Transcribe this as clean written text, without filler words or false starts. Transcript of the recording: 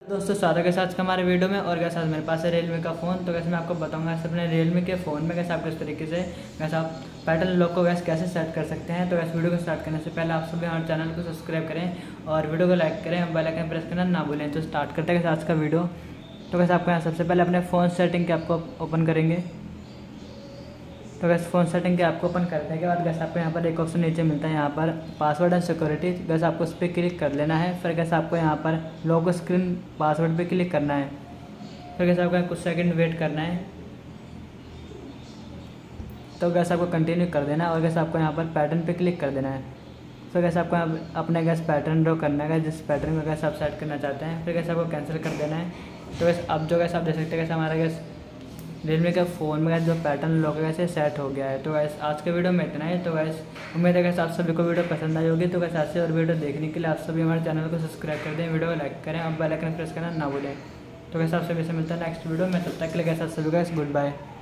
दोस्तों स्वागत है आज का हमारे वीडियो में। और कैसे आज मेरे पास है रियलमी का फ़ोन। तो कैसे मैं आपको बताऊंगा ऐसे अपने रियलमी के फ़ोन में कैसे आप किस तरीके से कैसे आप पैटर्न लॉक को कैसे सेट कर सकते हैं। तो इस वीडियो को स्टार्ट करने से पहले आप सभी हमारे चैनल को सब्सक्राइब करें और वीडियो को लाइक करें, बेल आइकन प्रेस करना ना भूलें। तो स्टार्ट करते हैं कैसे आज का वीडियो। तो कैसे आपको यहाँ सबसे पहले अपने फ़ोन सेटिंग के आपको ओपन करेंगे। तो वैसे फ़ोन सेटिंग के आपको ओपन करने के बाद वैसे आपको यहाँ पर एक ऑप्शन नीचे मिलता है, यहाँ पर पासवर्ड एंड सिक्योरिटी। वैसे आपको उस पर क्लिक कर लेना है। फिर कैसे आपको यहाँ पर लॉक स्क्रीन पासवर्ड पे क्लिक करना है। फिर कैसे आपको कुछ सेकंड वेट करना है। तो कैसे आपको कंटिन्यू कर देना है और कैसे आपको यहाँ पर पैटर्न पे क्लिक कर देना है। फिर कैसे आपको यहाँ अपने गैस पैटर्न ड्रॉ करना है, जिस पैटर्न को कैसे आप सेट करना चाहते हैं। फिर कैसे आपको कैंसिल कर देना है। तो वैसे अब जो कैसे आप देख सकते हैं कैसे हमारा गैस रियलमी के फ़ोन में जो पैटर्न लॉक वैसे सेट हो गया है। तो वैसे आज के वीडियो में इतना ही। तो वैसे उम्मीद है कैसे आप सभी को वीडियो पसंद आई होगी। तो वैसे ऐसे और वीडियो देखने के लिए आप सभी हमारे चैनल को सब्सक्राइब कर दें, वीडियो को लाइक करें और बेल आइकन प्रेस करना ना भूलें। तो वैसे आप सभी से मिलता है नेक्स्ट वीडियो में। तब तक के लिए कैसे आप सभी का गुड बाय।